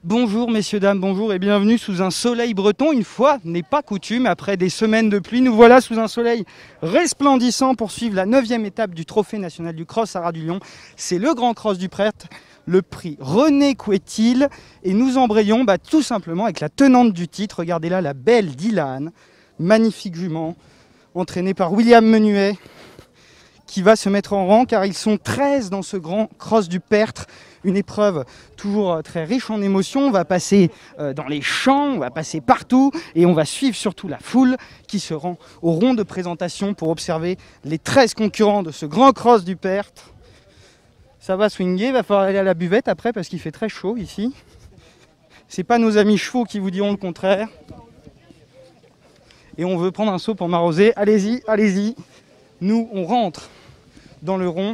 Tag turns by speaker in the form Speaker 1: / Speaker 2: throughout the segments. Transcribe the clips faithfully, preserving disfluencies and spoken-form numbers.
Speaker 1: Bonjour messieurs, dames, bonjour et bienvenue sous un soleil breton. Une fois n'est pas coutume, après des semaines de pluie, nous voilà sous un soleil resplendissant pour suivre la neuvième étape du Trophée national du cross à Ras-du-Lion. C'est le Grand Cross du Pertre, le prix René Couetil. Et nous embrayons bah, tout simplement avec la tenante du titre. Regardez là, la belle Dylan, magnifique jument, entraînée par William Menuet, qui va se mettre en rang car ils sont treize dans ce Grand Cross du Pertre. Une épreuve toujours très riche en émotions. On va passer dans les champs, on va passer partout et on va suivre surtout la foule qui se rend au rond de présentation pour observer les treize concurrents de ce Grand Cross du Pertre. Ça va swinguer, il va falloir aller à la buvette après parce qu'il fait très chaud ici. C'est pas nos amis chevaux qui vous diront le contraire. Et on veut prendre un seau pour m'arroser. Allez-y, allez-y. Nous, on rentre dans le rond.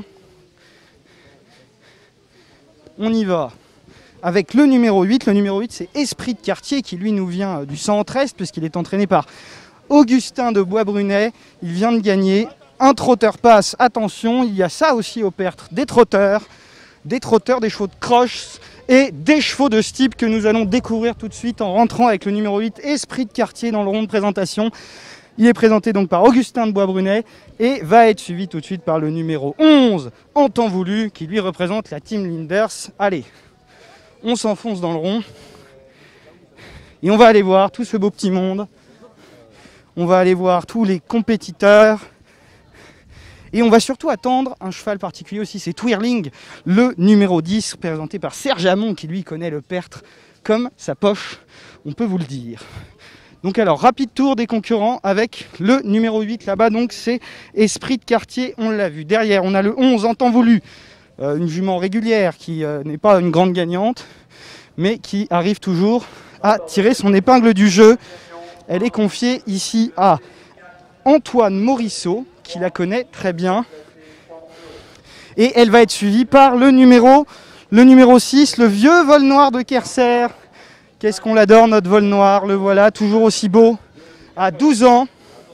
Speaker 1: On y va avec le numéro huit. Le numéro huit, c'est Esprit de Quartier qui, lui, nous vient du centre-est puisqu'il est entraîné par Augustin de Bois-Brunet. Il vient de gagner. Un trotteur passe. Attention, il y a ça aussi au Pertre. Des trotteurs, des trotteurs, des chevaux de crosse et des chevaux de ce type que nous allons découvrir tout de suite en rentrant avec le numéro huit, Esprit de Quartier, dans le rond de présentation. Il est présenté donc par Augustin de Bois-Brunet et va être suivi tout de suite par le numéro onze, En Temps Voulu, qui lui représente la team Linders. Allez, on s'enfonce dans le rond et on va aller voir tout ce beau petit monde. On va aller voir tous les compétiteurs et on va surtout attendre un cheval particulier aussi, c'est Twirling, le numéro dix, présenté par Serge Hamon, qui lui connaît le Pertre comme sa poche, on peut vous le dire. Donc alors, rapide tour des concurrents avec le numéro huit là-bas, donc c'est Esprit de Quartier, on l'a vu. Derrière, on a le onze, En Temps Voulu, euh, une jument régulière qui euh, n'est pas une grande gagnante, mais qui arrive toujours à tirer son épingle du jeu. Elle est confiée ici à Antoine Morisseau, qui la connaît très bien. Et elle va être suivie par le numéro, le numéro six, le vieux vol noir de Kerser. Qu'est-ce qu'on l'adore, notre vol noir, le voilà, toujours aussi beau, à douze ans.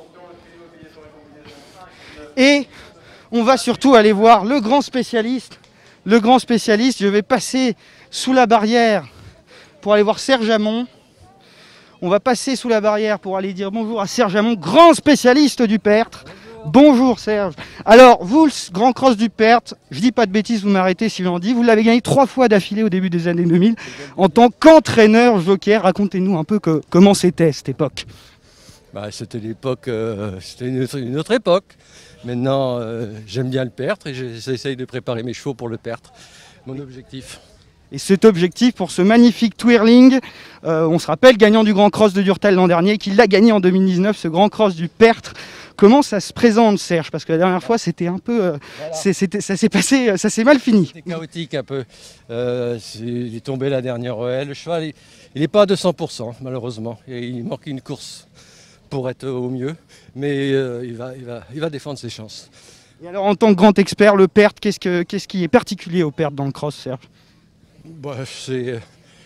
Speaker 1: Et on va surtout aller voir le grand spécialiste. Le grand spécialiste, je vais passer sous la barrière pour aller voir Serge Hamon. On va passer sous la barrière pour aller dire bonjour à Serge Hamon, grand spécialiste du Pertre. Bonjour Serge. Alors, vous, le Grand Cross du Pertre, je dis pas de bêtises, vous m'arrêtez si j'en dis, vous l'avez gagné trois fois d'affilée au début des années deux mille en tant qu'entraîneur jockey. Racontez-nous un peu que, comment c'était cette époque.
Speaker 2: Bah, c'était l'époque, euh, c'était une, une autre époque. Maintenant, euh, j'aime bien le Pertre et j'essaye de préparer mes chevaux pour le Pertre. Mon objectif.
Speaker 1: Et cet objectif pour ce magnifique Twirling, euh, on se rappelle, gagnant du Grand Cross de Durtal l'an dernier, qu'il l'a gagné en deux mille dix-neuf, ce Grand Cross du Pertre. Comment ça se présente, Serge? Parce que la dernière fois, c'était un peu, euh, voilà. ça s'est passé, ça s'est mal fini.
Speaker 2: C'était chaotique un peu. Euh, est, il est tombé la dernière ruelle. Le cheval, il n'est pas à deux cents pour cent, malheureusement. Et il manque une course pour être au mieux. Mais euh, il, va, il, va, il va défendre ses chances.
Speaker 1: Et alors, en tant que grand expert, le Pertre, qu'est-ce, que, qu'est-ce qui est particulier au Pertre dans le cross, Serge?
Speaker 2: Bah, c'est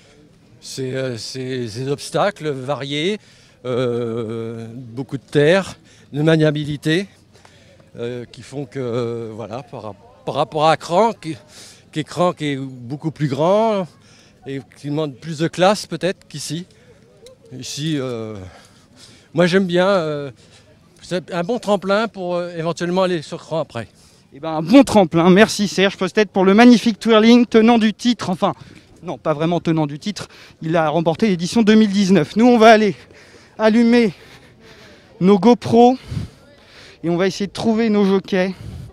Speaker 2: des obstacles variés, euh, beaucoup de terre, de maniabilité, euh, qui font que, euh, voilà, par, par rapport à Cran, qui, qui est Cran qui est beaucoup plus grand et qui demande plus de classe peut-être qu'ici. Ici, euh, moi j'aime bien, euh, c'est un bon tremplin pour euh, éventuellement aller sur Cran après.
Speaker 1: Eh ben, un bon tremplin, merci Serge, peut-être pour le magnifique Twirling, tenant du titre, enfin, non, pas vraiment tenant du titre, il a remporté l'édition deux mille dix-neuf. Nous, on va aller allumer nos GoPro et on va essayer de trouver nos jockeys.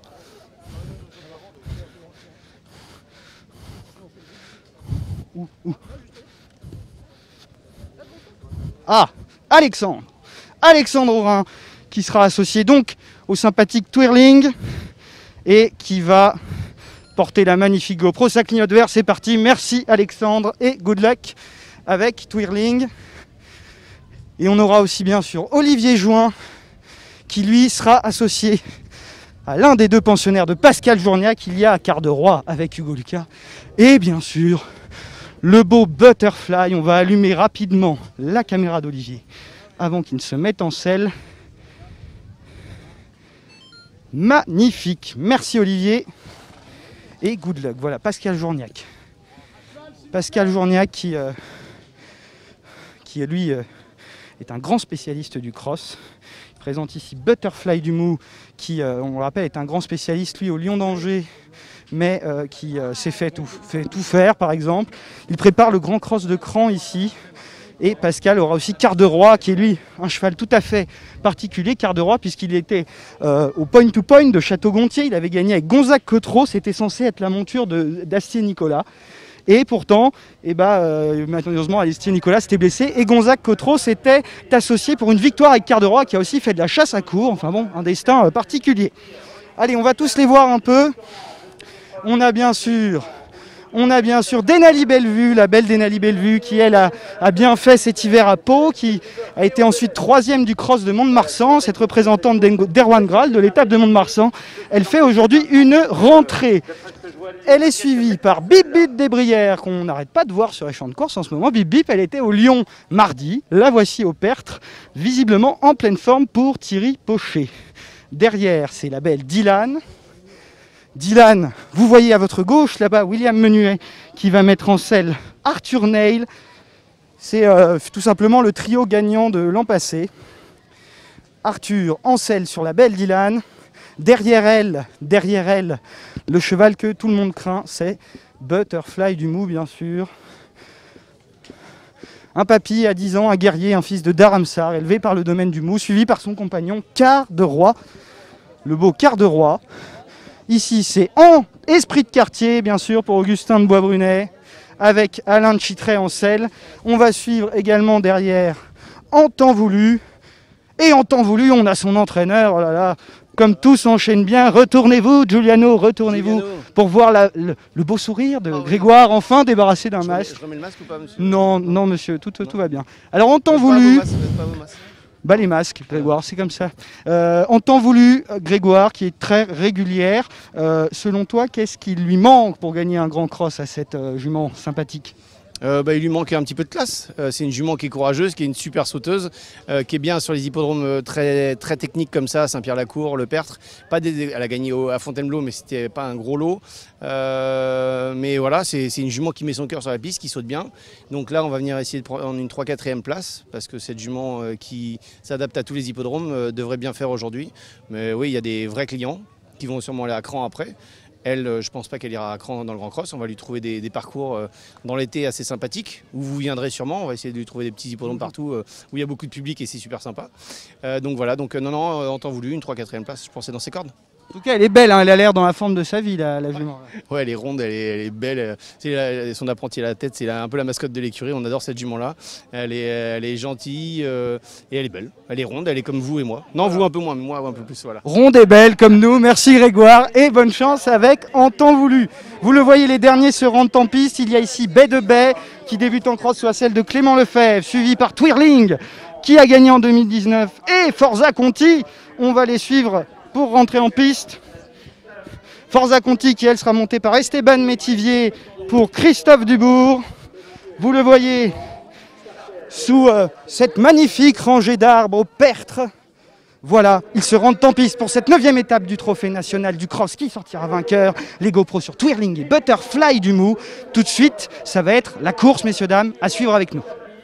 Speaker 1: Ouh, ouh. Ah, Alexandre, Alexandre Aurin, qui sera associé donc au sympathique Twirling et qui va porter la magnifique GoPro. Ça clignote vert, c'est parti. Merci Alexandre et good luck avec Twirling. Et on aura aussi bien sûr Olivier Jouin qui lui sera associé à l'un des deux pensionnaires de Pascal Journiac. Il y a à Quart de Roi avec Hugo Lucas. Et bien sûr, le beau Butterfly. On va allumer rapidement la caméra d'Olivier avant qu'il ne se mette en selle. Magnifique, merci Olivier et good luck. Voilà, Pascal Journiac. Pascal Journiac qui, euh, qui lui euh, est un grand spécialiste du cross. Il présente ici Butterfly Dumou qui, euh, on le rappelle, est un grand spécialiste lui au Lion d'Angers, mais euh, qui euh, s'est fait tout, fait tout faire par exemple. Il prépare le grand cross de Cran ici. Et Pascal aura aussi Quart de Roi, qui est lui un cheval tout à fait particulier, Quart de Roi, puisqu'il était euh, au point to point de Château-Gontier. Il avait gagné avec Gonzague Cotreau, c'était censé être la monture d'Astier Nicolas. Et pourtant, eh ben, euh, malheureusement, Astier Nicolas s'était blessé. Et Gonzague Cotreau s'était associé pour une victoire avec Quart de Roi, qui a aussi fait de la chasse à courre. Enfin bon, un destin euh, particulier. Allez, on va tous les voir un peu. On a bien sûr... On a bien sûr Denali Bellevue, la belle Denali Bellevue qui elle a, a bien fait cet hiver à Pau, qui a été ensuite troisième du cross de Mont-de-Marsan, cette représentante d'Erwan Graal de l'étape de Mont-de-Marsan. Elle fait aujourd'hui une rentrée. Elle est suivie par Bip Bip Desbrières, qu'on n'arrête pas de voir sur les champs de course en ce moment. Bip Bip, elle était au Lyon mardi, la voici au Pertre, visiblement en pleine forme pour Thierry Pochet. Derrière, c'est la belle Dylan. Dylan, vous voyez à votre gauche là-bas William Menuet qui va mettre en selle Arthur Neil. C'est euh, tout simplement le trio gagnant de l'an passé. Arthur en selle sur la belle Dylan. Derrière elle, derrière elle, le cheval que tout le monde craint, c'est Butterfly Dumou bien sûr. Un papy à dix ans, un guerrier, un fils de Dharamsar, élevé par le domaine Dumou, suivi par son compagnon Quart de Roi, le beau Quart de Roi. Ici, c'est en Esprit de Quartier, bien sûr, pour Augustin de Boisbrunet, avec Alain de Chitray en selle. On va suivre également derrière En Temps Voulu. Et En Temps Voulu, on a son entraîneur. Oh là là, comme tout s'enchaîne bien. Retournez-vous, Giuliano, retournez-vous, pour voir la, le, le beau sourire de oh, oui. Grégoire, enfin débarrassé d'un masque. Je remets le masque ou pas, monsieur? Non, non, monsieur, tout, tout, tout va bien. Alors, En Temps Voulu... Bah les masques, Grégoire, c'est comme ça. Euh, en temps voulu, Grégoire, qui est très régulière. Euh, selon toi, qu'est-ce qui lui manque pour gagner un grand cross à cette euh, jument sympathique?
Speaker 3: Euh, bah, il lui manque un petit peu de classe. Euh, c'est une jument qui est courageuse, qui est une super sauteuse, euh, qui est bien sur les hippodromes très, très techniques comme ça, Saint-Pierre-la-Cour, le Pertre. Pas des, elle a gagné au, à Fontainebleau, mais c'était pas un gros lot. Euh, mais voilà, c'est une jument qui met son cœur sur la piste, qui saute bien. Donc là, on va venir essayer de prendre une trois quatrième place, parce que cette jument euh, qui s'adapte à tous les hippodromes euh, devrait bien faire aujourd'hui. Mais oui, il y a des vrais clients qui vont sûrement aller à Cran après. Elle, je ne pense pas qu'elle ira à Cran dans le Grand Cross. On va lui trouver des, des parcours euh, dans l'été assez sympathiques, où vous viendrez sûrement. On va essayer de lui trouver des petits hippodromes partout, euh, où il y a beaucoup de public et c'est super sympa. Euh, donc voilà, donc euh, non, non, en temps voulu, une trois quatrième place, je pensais dans ses cordes.
Speaker 1: En tout cas, elle est belle, hein, elle a l'air dans la forme de sa vie, la, la jument.
Speaker 3: Ouais, elle est ronde, elle est, elle est belle. La, son apprenti à la tête, c'est un peu la mascotte de l'écurie. On adore cette jument-là. Elle est, elle est gentille euh, et elle est belle. Elle est ronde, elle est comme vous et moi. Non, voilà. Vous un peu moins, mais moi un peu plus. Voilà.
Speaker 1: Ronde et belle comme nous. Merci Grégoire et bonne chance avec En Temps Voulu. Vous le voyez, les derniers se rendent en piste. Il y a ici Baie de Baie qui débute en cross, soit celle de Clément Lefebvre, suivi par Twirling qui a gagné en deux mille dix-neuf et Forza Conti. On va les suivre pour rentrer en piste. Forza Conti qui elle sera montée par Esteban Métivier pour Christophe Dubourg. Vous le voyez sous euh, cette magnifique rangée d'arbres au Pertre. Voilà, ils se rendent en piste pour cette neuvième étape du Trophée National du Cross. Qui sortira vainqueur? Les GoPro sur Twirling et Butterfly Dumou. Tout de suite, ça va être la course, messieurs, dames, à suivre avec nous.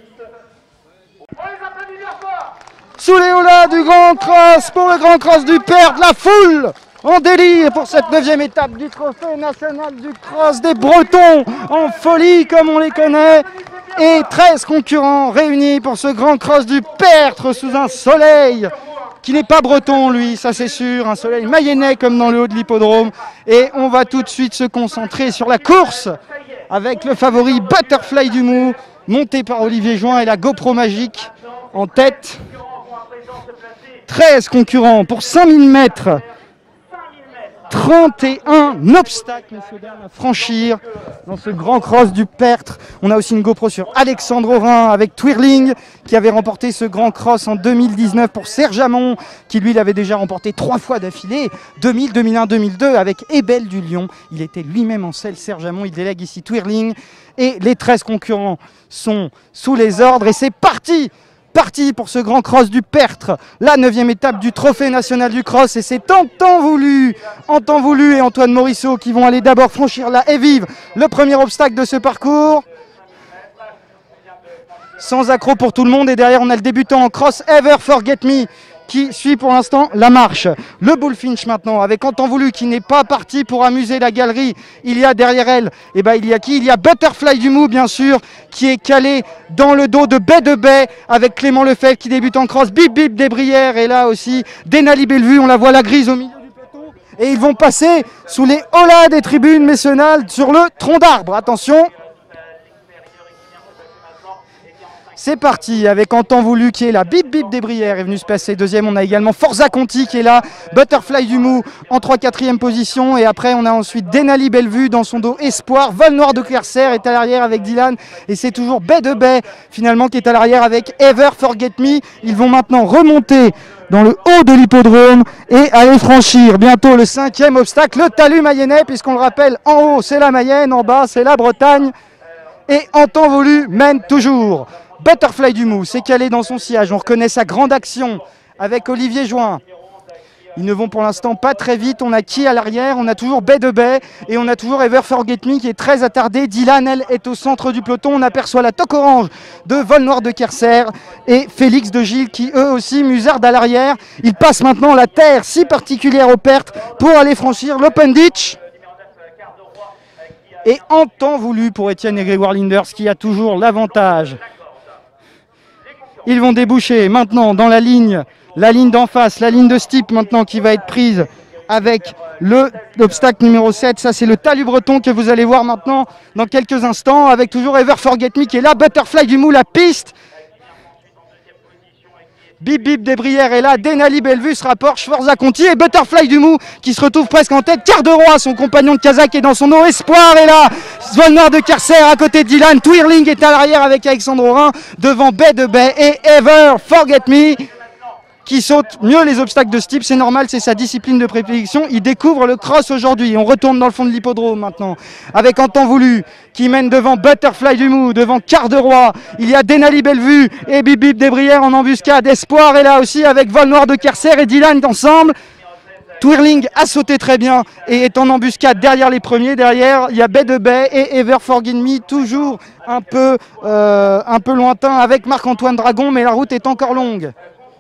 Speaker 1: Sous les haulas du Grand Cross, pour le Grand Cross du Pertre, la foule en délire pour cette neuvième étape du Trophée National du Cross, des Bretons en folie comme on les connaît, et treize concurrents réunis pour ce Grand Cross du Pertre sous un soleil qui n'est pas breton lui, ça c'est sûr, un soleil mayennais comme dans le haut de l'hippodrome. Et on va tout de suite se concentrer sur la course avec le favori Butterfly Dumou, monté par Olivier Join et la GoPro magique en tête. treize concurrents pour cinq mille mètres. trente et un obstacles, messieurs, dames, à franchir dans ce Grand Cross du Pertre. On a aussi une GoPro sur Alexandre Aurin avec Twirling qui avait remporté ce Grand Cross en deux mille dix-neuf pour Serge Amont qui lui l'avait déjà remporté trois fois d'affilée, deux mille, deux mille un, deux mille deux avec Ebel du Lion. Il était lui-même en selle, Serge Amont, il délègue ici Twirling et les treize concurrents sont sous les ordres et c'est parti! Parti pour ce Grand Cross du Pertre, la neuvième étape du Trophée National du Cross, et c'est En Temps Voulu, En Temps Voulu et Antoine Morisseau qui vont aller d'abord franchir la haie vive, le premier obstacle de ce parcours. sans accroc pour tout le monde. Et derrière, on a le débutant en cross, Ever Forget Me, qui suit pour l'instant la marche. Le Bullfinch maintenant, avec En Temps Voulu, qui n'est pas parti pour amuser la galerie. Il y a derrière elle, et ben il y a qui? Il y a Butterfly du Mou, bien sûr, qui est calé dans le dos de Baie de Baie, avec Clément Lefebvre qui débute en cross. Bip Bip des Brières, et là aussi, Denali Bellevue, on la voit la grise au milieu du peloton. Et ils vont passer sous les holas des tribunes mécénales sur le tronc d'arbre. Attention. C'est parti avec En Temps Voulu qui est là. Bip Bip des Brières est venu se passer deuxième. On a également Forza Conti qui est là. Butterfly du Mou en trois quatrième position. Et après on a ensuite Denali Bellevue dans son dos Espoir. Vol Noir de Clercer est à l'arrière avec Dylan. Et c'est toujours Baie de Baie finalement qui est à l'arrière avec Ever Forget Me. Ils vont maintenant remonter dans le haut de l'hippodrome et aller franchir bientôt le cinquième obstacle, le talus mayennais, puisqu'on le rappelle, en haut c'est la Mayenne, en bas c'est la Bretagne. Et En Temps Voulu mène toujours. Butterfly du Mou s'est calé dans son sillage, on reconnaît sa grande action avec Olivier Join. Ils ne vont pour l'instant pas très vite, on a qui à l'arrière? On a toujours Baie de Baie et on a toujours Ever Forget Me qui est très attardé. Dylan, elle, est au centre du peloton, on aperçoit la toque orange de Vol Noir de Kerser et Félix de Gilles qui eux aussi musardent à l'arrière. Ils passent maintenant la terre si particulière aux pertes pour aller franchir l'Open Ditch. Et En Temps Voulu pour Étienne et Grégoire Linders qui a toujours l'avantage. Ils vont déboucher maintenant dans la ligne, la ligne d'en face, la ligne de Steep maintenant qui va être prise avec l'obstacle numéro sept. Ça c'est le talus breton que vous allez voir maintenant dans quelques instants avec toujours Ever Forget Me qui est là. Butterfly du Mou, la piste. Bip Bip des Brières est là, Denali Bellevue se rapproche, Forza Conti et Butterfly du Mou qui se retrouve presque en tête. Quart de roi, son compagnon de Kazakh est dans son dos. Espoir est là, Vol Noir de Kerser à côté de Dylan. Twirling est à l'arrière avec Alexandre Rhin devant Baie de Baie et Ever Forget Me qui saute mieux les obstacles de ce type. C'est normal, c'est sa discipline de prédilection. Il découvre le cross aujourd'hui. On retourne dans le fond de l'hippodrome maintenant avec En Temps Voulu qui mène devant Butterfly du Mou, devant Quart de Roi. Il y a Denali Bellevue et Bip Bip des Brières en embuscade. Espoir est là aussi avec Vol Noir de Kerser et Dylan ensemble. Twirling a sauté très bien et est en embuscade derrière les premiers. Derrière, il y a Baie de Baie et Ever Forget Me, toujours un peu, euh, un peu lointain avec Marc-Antoine Dragon, mais la route est encore longue.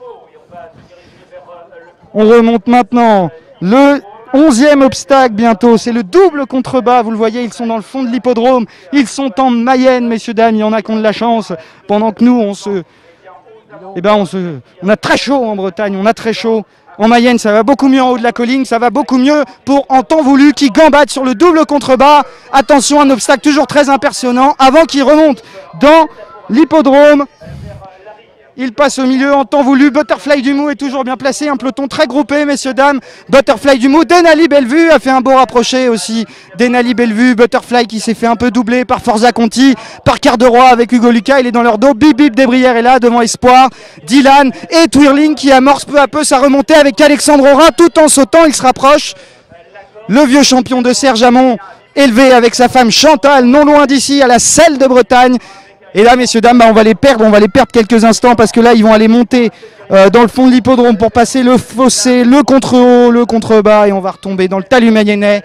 Speaker 1: On remonte maintenant le onzième obstacle bientôt, c'est le double contrebas, vous le voyez, ils sont dans le fond de l'hippodrome, ils sont en Mayenne, messieurs, dames, il y en a qui ont de la chance, pendant que nous, on se... Eh ben, on se... on a très chaud en Bretagne, on a très chaud. En Mayenne, ça va beaucoup mieux en haut de la colline, ça va beaucoup mieux pour En Temps Voulu qui gambade sur le double contrebas. Attention, un obstacle toujours très impressionnant avant qu'il remonte dans l'hippodrome. Il passe au milieu En Temps Voulu. Butterfly du Mou est toujours bien placé. Un peloton très groupé, messieurs, dames. Butterfly du Mou. Denali Bellevue a fait un beau rapproché aussi. Denali Bellevue. Butterfly qui s'est fait un peu doubler par Forza Conti, par Quart de Roi avec Hugo Lucas. Il est dans leur dos. Bip Bip des Brières est là devant Espoir. Dylan et Twirling qui amorce peu à peu sa remontée avec Alexandre Rhin. Tout en sautant, il se rapproche. Le vieux champion de Serge Amont, élevé avec sa femme Chantal, non loin d'ici, à la Selle de Bretagne. Et là, messieurs, dames, bah, on va les perdre, on va les perdre quelques instants parce que là, ils vont aller monter euh, dans le fond de l'hippodrome pour passer le fossé, le contre-haut, le contre-bas et on va retomber dans le talus mayennais.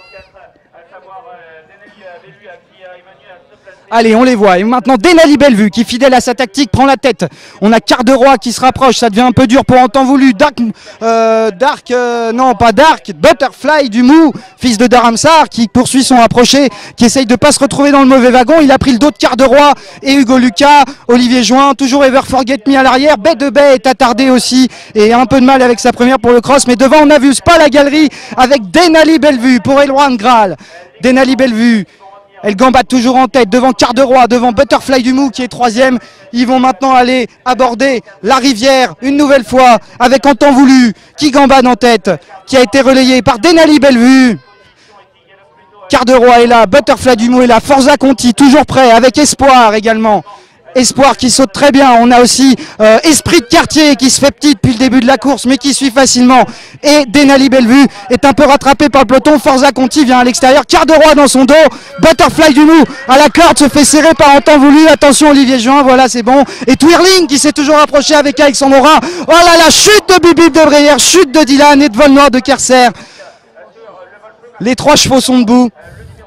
Speaker 1: Allez, on les voit. Et maintenant, Denali Bellevue qui, fidèle à sa tactique, prend la tête. On a Quart de Roi qui se rapproche. Ça devient un peu dur pour En Temps Voulu. Dark, euh, Dark euh, non pas Dark, Butterfly du Mou, fils de Dharamsar, qui poursuit son rapproché, qui essaye de ne pas se retrouver dans le mauvais wagon. Il a pris le dos de Quart de Roi et Hugo Lucas, Olivier Join, toujours Ever Forget Me à l'arrière. Baie de Baie est attardé aussi et a un peu de mal avec sa première pour le cross. Mais devant, on n'a vu pas la galerie avec Denali Bellevue pour Elwan Graal. Denali Bellevue. Elle gambade toujours en tête devant Quart de Roi, devant Butterfly du Mou qui est troisième. Ils vont maintenant aller aborder la rivière une nouvelle fois avec En Temps Voulu qui gambade en tête, qui a été relayé par Denali Bellevue. Quart de Roi est là, Butterfly du Mou est là, Forza Conti toujours prêt avec Espoir également. Espoir qui saute très bien. On a aussi euh, Esprit de Quartier qui se fait petit depuis le début de la course mais qui suit facilement. Et Denali Bellevue est un peu rattrapé par le peloton. Forza Conti vient à l'extérieur. Quart de Roi dans son dos. Butterfly du Mou à la corde se fait serrer par En Temps Voulu. Attention Olivier Join, voilà c'est bon. Et Twirling qui s'est toujours approché avec Alexandre Rhin. Oh là là, chute de Bip Bip de Brières, chute de Dylan et de Vol Noir de Kerser. Les trois chevaux sont debout.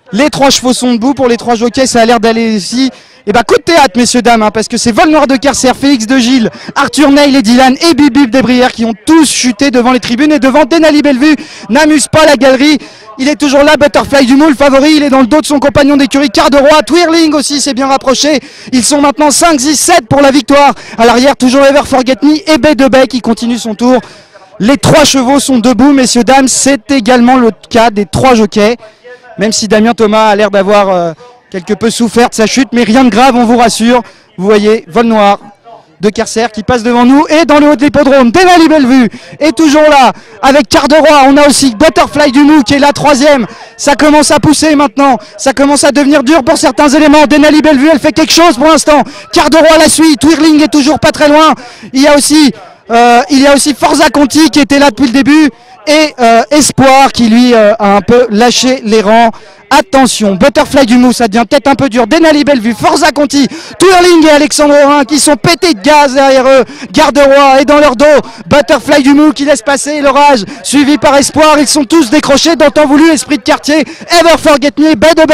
Speaker 1: Les trois chevaux sont debout pour les trois jockeys, ça a l'air d'aller ici. Et bah coup de théâtre messieurs dames, hein, parce que c'est Vol Noir de Kerser, Félix de Gilles, Arthur Neil et Dylan et Bibib Desbrières qui ont tous chuté devant les tribunes et devant Denali Bellevue. N'amuse pas la galerie, il est toujours là, Butterfly du Moule, favori, il est dans le dos de son compagnon d'écurie, Quart de Roi, Twirling aussi s'est bien rapproché. Ils sont maintenant cinq, six, sept pour la victoire. À l'arrière toujours Ever Forget Me et B deux B qui continue son tour. Les trois chevaux sont debout messieurs dames, c'est également le cas des trois jockeys. Même si Damien Thomas a l'air d'avoir euh, quelque peu souffert de sa chute, mais rien de grave, on vous rassure. Vous voyez, Vol Noir de Kerser qui passe devant nous et dans le haut de l'hippodrome, Denali Bellevue est toujours là avec Quart de Roi. On a aussi Butterfly du Mou qui est la troisième. Ça commence à pousser maintenant, ça commence à devenir dur pour certains éléments. Denali Bellevue, elle fait quelque chose pour l'instant. Quart de Roi la suit, Twirling est toujours pas très loin. Il y a aussi, euh, il y a aussi Forza Conti qui était là depuis le début. Et euh, Espoir qui lui euh, a un peu lâché les rangs. Attention, Butterfly du Mou, ça devient peut-être un peu dur. Denali Bellevue, Forza Conti, Twirling et Alexandre Orin qui sont pétés de gaz derrière eux. Garde Roi est dans leur dos. Butterfly du Mou qui laisse passer l'orage, suivi par Espoir. Ils sont tous décrochés dans temps voulu. Esprit de quartier, Ever Forget Me, B deux B.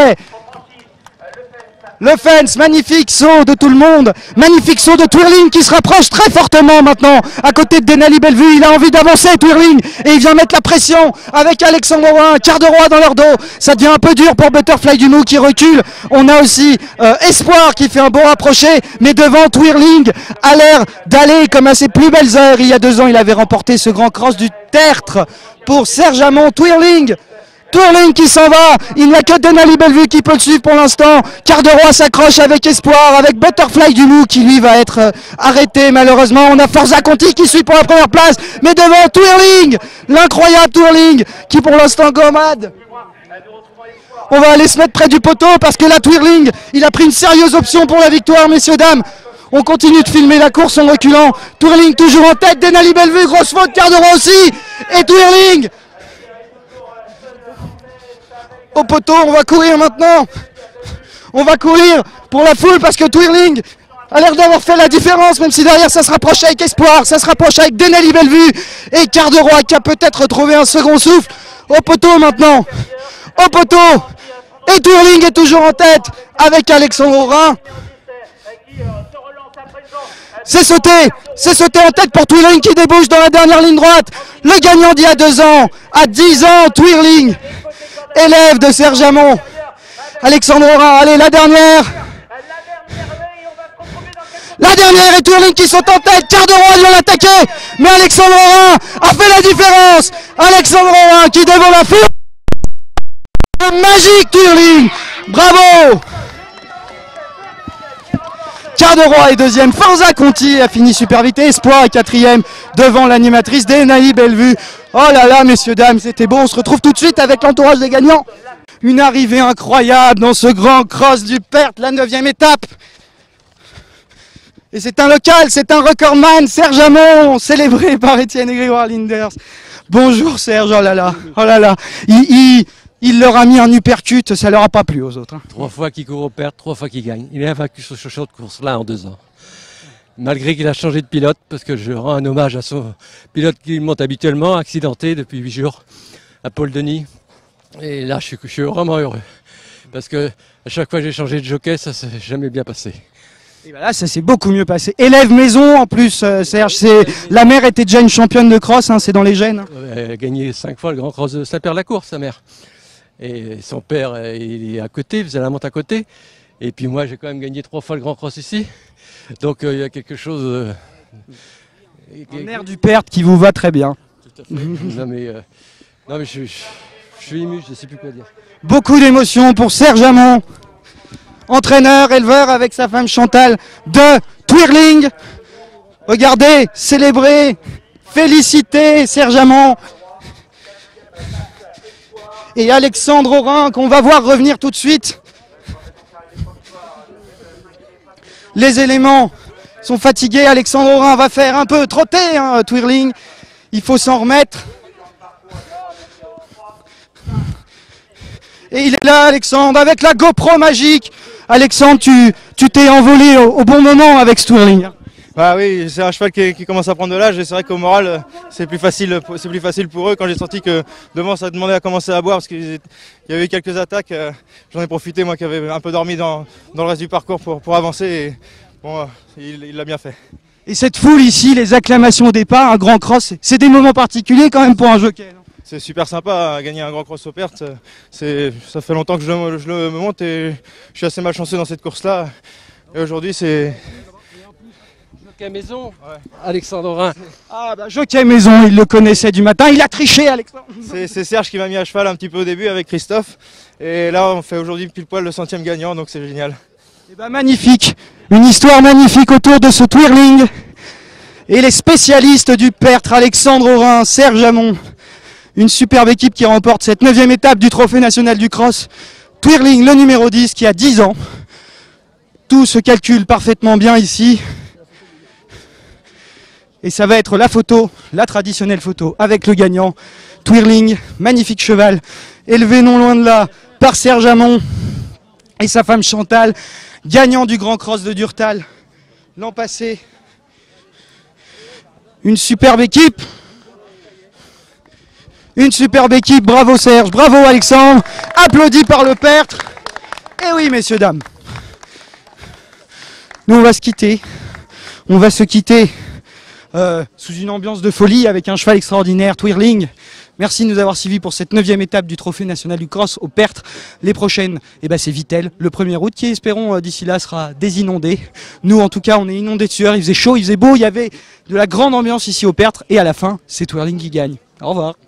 Speaker 1: Le fence, magnifique saut de tout le monde, magnifique saut de Twirling qui se rapproche très fortement maintenant à côté de Denali Bellevue. Il a envie d'avancer Twirling et il vient mettre la pression avec Alexandre Orin, Quart de Roi dans leur dos. Ça devient un peu dur pour Butterfly du Mou qui recule. On a aussi euh, Espoir qui fait un bon rapproché, mais devant Twirling a l'air d'aller comme à ses plus belles heures. Il y a deux ans il avait remporté ce grand cross du Tertre pour Serge Amont. Twirling Twirling qui s'en va, il n'y a que Denali Bellevue qui peut le suivre pour l'instant. Quart de Roi s'accroche avec Espoir, avec Butterfly du Mou qui lui va être euh, arrêté malheureusement. On a Forza Conti qui suit pour la première place, mais devant Twirling, l'incroyable Twirling qui pour l'instant gommade. On va aller se mettre près du poteau parce que là Twirling, il a pris une sérieuse option pour la victoire messieurs dames. On continue de filmer la course en reculant. Twirling toujours en tête, Denali Bellevue, grosse faute, Quart de Roi aussi, et Twirling au poteau. On va courir maintenant. On va courir pour la foule parce que Twirling a l'air d'avoir fait la différence, même si derrière ça se rapproche avec Espoir, ça se rapproche avec Denali Bellevue et Quart de Roi qui a peut-être retrouvé un second souffle. Au poteau maintenant. Au poteau. Et Twirling est toujours en tête avec Alexandre Orin. C'est sauté, c'est sauté en tête pour Twirling qui débouche dans la dernière ligne droite. Le gagnant d'il y a deux ans, à dix ans, Twirling. Élève de Serge Amont, Alexandre Orin, allez la dernière, la dernière et Twirling qui sont en tête, Quart de Roi vient l'attaquer, mais Alexandre Orin a fait la différence, Alexandre Orin qui devant la foule, magique Twirling, bravo. Quart de Roi est deuxième, Forza Conti a fini super vite, et Espoir est quatrième devant l'animatrice Denali Bellevue. Oh là là messieurs dames, c'était beau, on se retrouve tout de suite avec l'entourage des gagnants. Une arrivée incroyable dans ce grand cross du Perth, la neuvième étape. Et c'est un local, c'est un recordman, Serge Amont, célébré par Étienne et Grégoire Linders. Bonjour Serge, oh là là, oh là là, il, il, il leur a mis un uppercut, ça leur a pas plu aux autres. Hein.
Speaker 2: Trois fois qu'il court au Perth, trois fois qu'il gagne. Il a vaincu ce chouchou de course-là en deux ans. Malgré qu'il a changé de pilote, parce que je rends un hommage à son pilote qui monte habituellement, accidenté depuis huit jours, à Paul Denis. Et là, je suis, je suis vraiment heureux. Parce que à chaque fois que j'ai changé de jockey, ça s'est jamais bien passé.
Speaker 1: Et ben là, ça s'est beaucoup mieux passé. Élève maison en plus, euh, Serge. C'est... La mère était déjà une championne de cross, hein, c'est dans les gènes. Hein.
Speaker 2: Elle a gagné cinq fois le grand cross de Saint-Père-la-Cour, sa mère. Et son père, il est à côté, il faisait la monte à côté. Et puis moi, j'ai quand même gagné trois fois le grand cross ici. Donc il euh, y a quelque chose... Euh,
Speaker 1: Un air du Perth qui vous va très bien.
Speaker 2: Tout à fait. non mais, euh, non, mais je, je, je suis ému, je ne sais plus quoi dire.
Speaker 1: Beaucoup d'émotions pour Serge Amont, entraîneur, éleveur avec sa femme Chantal de Twirling. Regardez, célébrer, féliciter Serge Amont. Et Alexandre Orin qu'on va voir revenir tout de suite. Les éléments sont fatigués, Alexandre Orin va faire un peu trotter hein, Twirling, il faut s'en remettre. Et il est là Alexandre avec la GoPro magique. Alexandre, tu tu t'es envolé au, au bon moment avec ce Twirling.
Speaker 4: Bah oui, c'est un cheval qui, qui commence à prendre de l'âge et c'est vrai qu'au moral, c'est plus facile, c'est plus facile pour eux. Quand j'ai senti que devant ça demandait à commencer à boire parce qu'il y avait eu quelques attaques, euh, j'en ai profité moi qui avais un peu dormi dans, dans le reste du parcours pour, pour avancer et bon, euh, il l'a bien fait.
Speaker 1: Et cette foule ici, les acclamations au départ, un grand cross, c'est des moments particuliers quand même pour un jockey.
Speaker 4: C'est super sympa, gagner un grand cross au Perth, c'est, ça fait longtemps que je le, je le monte et je suis assez malchanceux dans cette course-là. Et aujourd'hui c'est...
Speaker 2: Jockey maison, ouais. Alexandre Rhin.
Speaker 1: Ah bah jockey maison, il le connaissait du matin, il a triché Alexandre.
Speaker 4: C'est Serge qui m'a mis à cheval un petit peu au début avec Christophe. Et là on fait aujourd'hui pile poil le centième gagnant, donc c'est génial.
Speaker 1: Et bah magnifique, une histoire magnifique autour de ce twirling. Et les spécialistes du Perth, Alexandre Rhin, Serge Amont. Une superbe équipe qui remporte cette neuvième étape du Trophée National du Cross. Twirling, le numéro dix, qui a dix ans. Tout se calcule parfaitement bien ici. Et ça va être la photo, la traditionnelle photo avec le gagnant. Twirling, magnifique cheval, élevé non loin de là par Serge Amont et sa femme Chantal, gagnant du Grand Cross de Durtal l'an passé. Une superbe équipe. Une superbe équipe, bravo Serge, bravo Alexandre, applaudi par le Perth. Et oui messieurs, dames. Nous on va se quitter, on va se quitter euh, sous une ambiance de folie avec un cheval extraordinaire, Twirling. Merci de nous avoir suivis pour cette neuvième étape du Trophée National du Cross au Perth. Les prochaines, eh ben, c'est Vittel, le premier août, qui espérons euh, d'ici là sera désinondé. Nous en tout cas on est inondés de sueur, il faisait chaud, il faisait beau, il y avait de la grande ambiance ici au Perth et à la fin c'est Twirling qui gagne. Au revoir.